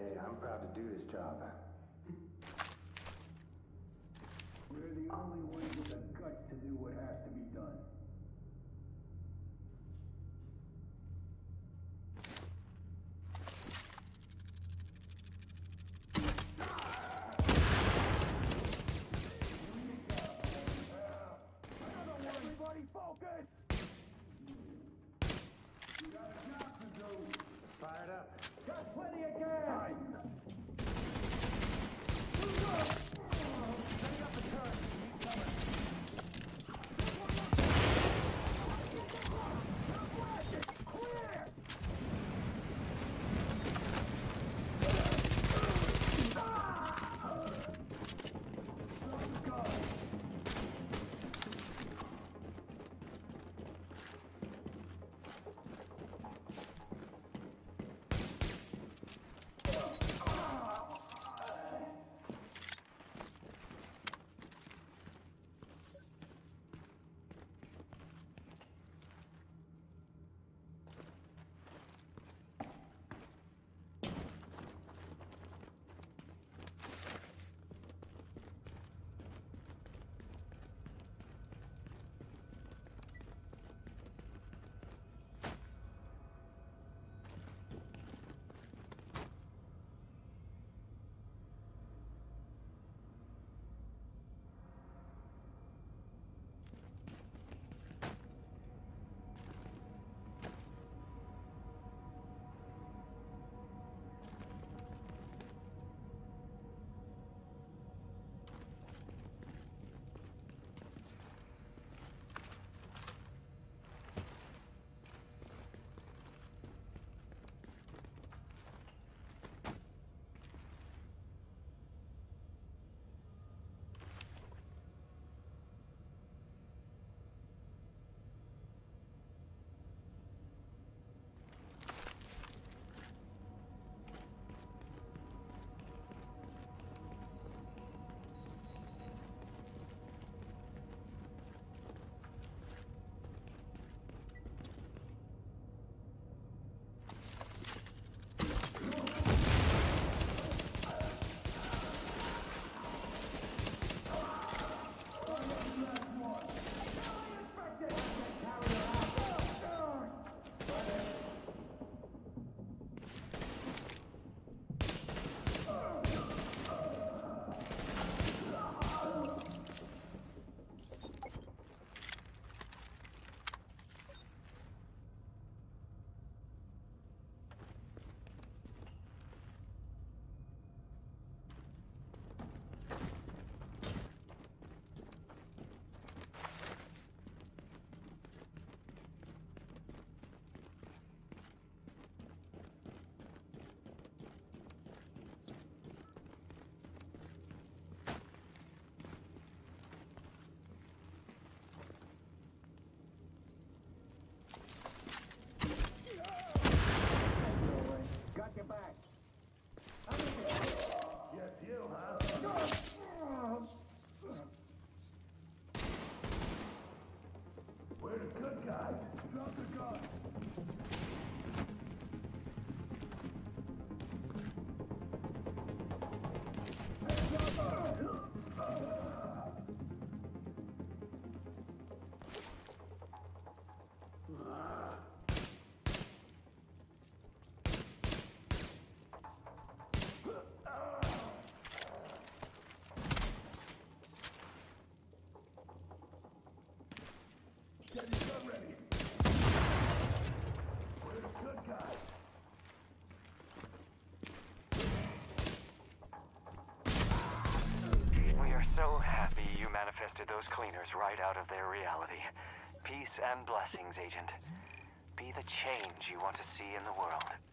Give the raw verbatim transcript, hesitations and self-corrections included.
Hey, I'm proud to do this job. We're the only ones with the guts to do what has to be done. Everybody focus! You got a job to do. Fired up. Got plenty of gas! Setting up the turret. Keep coming. Clear! Got your back. Yes, you, huh? We're the good guys. Drop the gun. Get your gun ready. We're the good guys. We are so happy you manifested those cleaners right out of their reality. Peace and blessings, Agent. Be the change you want to see in the world.